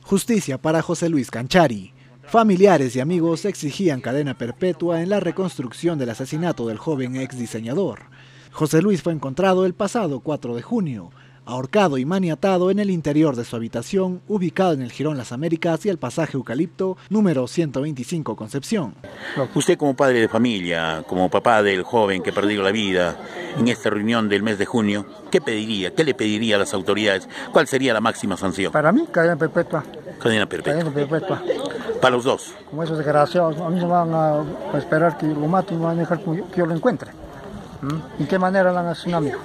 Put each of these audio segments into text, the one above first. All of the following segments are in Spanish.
Justicia para José Luis Canchari. Familiares y amigos exigían cadena perpetua en la reconstrucción del asesinato del joven ex diseñador. José Luis fue encontrado el pasado 4 de junio, ahorcado y maniatado en el interior de su habitación, ubicado en el Jirón Las Américas y el pasaje Eucalipto, número 125 Concepción. Usted como padre de familia, como papá del joven que perdió la vida en esta reunión del mes de junio, ¿qué pediría? ¿Qué le pediría a las autoridades? ¿Cuál sería la máxima sanción? Para mí, cadena perpetua. Cadena perpetua. Cadena perpetua. Para los dos. Como esos desgraciados, a mí no van a esperar que lo maten y no van a dejar que yo lo encuentre. ¿En qué manera lo han asesinado, amigo?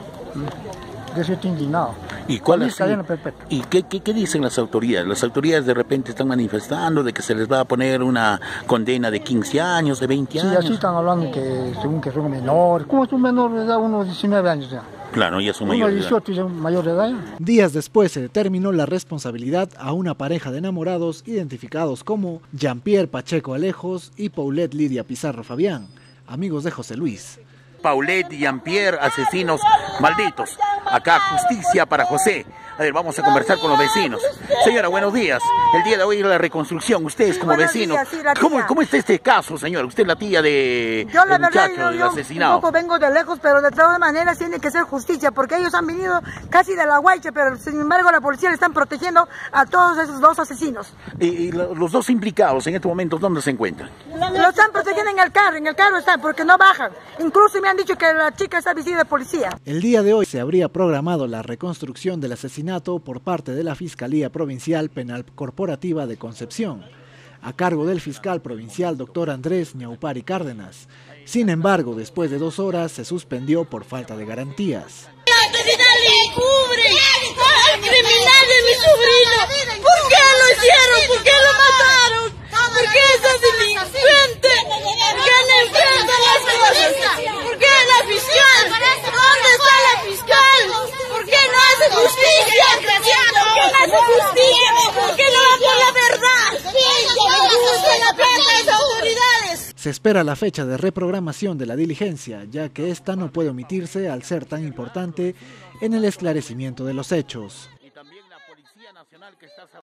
Yo estoy indignado. ¿Y cuál es cadena perpetua? ¿Y qué dicen las autoridades? Las autoridades de repente están manifestando de que se les va a poner una condena de 15 años, de 20 años. Sí, así están hablando que según que son menores. ¿Cómo es un menor de edad? Unos 19 años ya. Claro, ya son mayores de edad. Unos 18 ya mayor de edad ya. Días después se determinó la responsabilidad a una pareja de enamorados identificados como Jean-Pierre Pacheco Alejos y Paulette Lidia Pizarro Fabián, amigos de José Luis. Paulette y Jean-Pierre, asesinos malditos. Acá justicia para José. A ver, vamos a conversar con los vecinos. Señora, buenos días. El día de hoy es la reconstrucción. Ustedes como vecinos. Sí, ¿Cómo está este caso, señora? Usted es la tía de yo, la del verdad, muchacho, del yo asesinado. un poco vengo de lejos, pero de todas maneras tiene que ser justicia, porque ellos han venido casi de la Guaycha, pero sin embargo la policía le están protegiendo a todos esos dos asesinos. ¿Y los dos implicados en estos momentos dónde se encuentran? Lo están protegiendo en el carro están, porque no bajan. Incluso me han dicho que la chica está vestida de policía. El día de hoy se habría programado la reconstrucción del asesinato por parte de la Fiscalía Provincial Penal Corporativa de Concepción, a cargo del fiscal provincial Dr. Andrés Ñaupari Cárdenas. Sin embargo, después de 2 horas se suspendió por falta de garantías. La autoridad le encubre al criminal de mi sobrino. ¿Por qué lo hicieron? ¿Por qué lo mataron? ¿Por qué es delincuente? ¿Por qué no enfrentan las cosas? ¿Por qué la fiscal? ¿Dónde está la fiscal? ¿Por qué no hace justicia? ¿Por qué no hace justicia? ¿Por qué no va por la verdad? ¡Justicia la plata de las autoridades! Se espera la fecha de reprogramación de la diligencia, ya que esta no puede omitirse al ser tan importante en el esclarecimiento de los hechos.